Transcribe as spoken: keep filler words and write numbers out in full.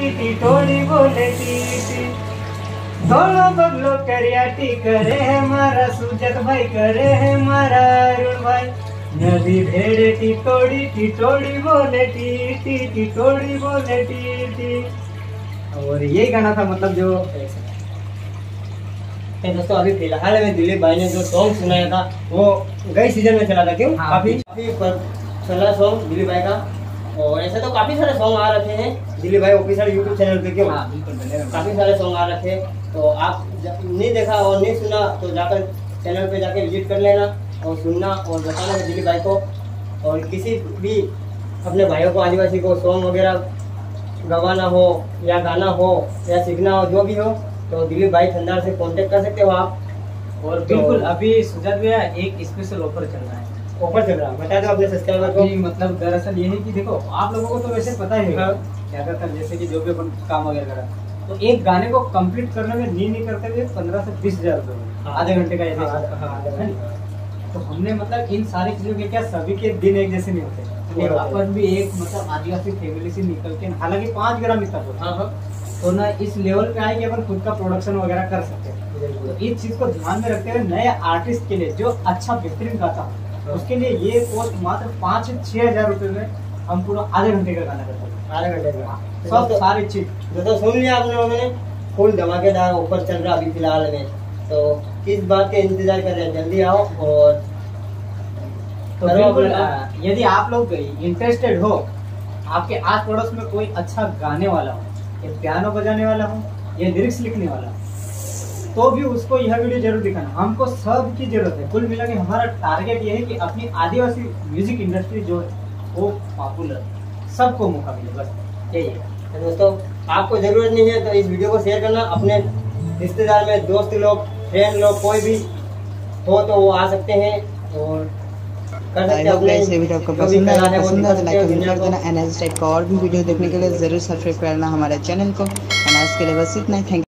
टिटोड़ी बोले टीटी, थोड़ो बगलो करियाटी करे है मारा सुजत भाई, करे है मारा अरुण भाई। नदी भेड़े टिटोड़ी टिटोड़ी बोले टीटी, टिटोड़ी बोले टीटी। और यही गाना था, मतलब जो तो दोस्तों अभी फिलहाल में दिलीप भाई ने जो सॉन्ग सुनाया था वो गए सीजन में चला था, क्यों? हाँ, काफी काफी चला सॉन्ग दिलीप भाई का। और ऐसे तो काफी सारे सॉन्ग आ रखे हैं दिलीप भाई ऑफिशियल यूट्यूब चैनल पे, क्यों? हाँ, बिल्कुल काफी सारे सॉन्ग आ रखे हैं, तो आप नहीं देखा और नहीं सुना तो जाकर चैनल पे जाके विजिट कर लेना और सुनना और बताना दिलीप भाई को। और किसी भी अपने भाइयों को, आदिवासी को सॉन्ग वगैरह गवाना हो या गाना हो या सीखना हो, जो भी हो, तो दिलीप भाई ठंडार से कांटेक्ट कर सकते हो आप। और बिल्कुल अभी सुजात भैया एक स्पेशल ऑफर चल रहा है। ऑफर चल रहा है, बता दो अपने सब्सक्राइबर को। मतलब दरअसल ये है कि देखो, आप लोगों को तो वैसे पता ही है ज्यादातर, जैसे कि जो भी अपन काम वगैरह करा, तो एक गाने को कंप्लीट करने में नहीं नहीं करते हुए पंद्रह से बीस हजार रुपये आधे घंटे का ऐसे। तो हमने मतलब इन सारी चीजों के क्या सभी के दिन एक जैसे नहीं होते, और अपन भी एक मतलब आदिवासी फैमिली से निकल के, हालांकि पाँच ग्राम इतना होता, तो ना इस लेवल पे आए कि अपन खुद का प्रोडक्शन वगैरह कर सकते हैं। तो इस चीज को ध्यान में रखते हुए नए आर्टिस्ट के लिए जो अच्छा बेहतरीन गाता है, उसके लिए ये कोर्स मात्र पाँच से छह हजार रुपए में हम पूरा आधे घंटे का गाना करते हैं। आधे घंटे का सब सारी चीज तो सुन लिया आप लोगों ने, फुल धमाकेदार ऑफर चल रहा अभी फिलहाल में। तो किस बात के इंतजार कर रहे हैं, जल्दी आओ। और तो बिल्कुल यदि आप लोग इंटरेस्टेड हो, आपके आस पड़ोस में कोई अच्छा गाने वाला हो, या पियानो बजाने वाला हो, या लिरिक्स लिखने वाला हो, तो भी उसको यह वीडियो जरूर दिखाना। हमको सब की जरूरत है। कुल मिला के हमारा टारगेट ये है कि अपनी आदिवासी म्यूजिक इंडस्ट्री जो है वो पॉपुलर, सबको मौका मिले, बस यही है। तो दोस्तों आपको जरूरत नहीं है तो इस वीडियो को शेयर करना, अपने रिश्तेदार में दोस्त लोग, फ्रेंड लोग, कोई भी हो तो वो आ सकते हैं और कर सकते हैं। अपने वीडियो आपको पसंद आया पसंद आया तो लाइक कमेंट कर देना। एनएस टाइप का और भी वीडियो देखने के लिए जरूर सब्सक्राइब करना हमारे चैनल को। एनएस के लिए बस इतना ही। थैंक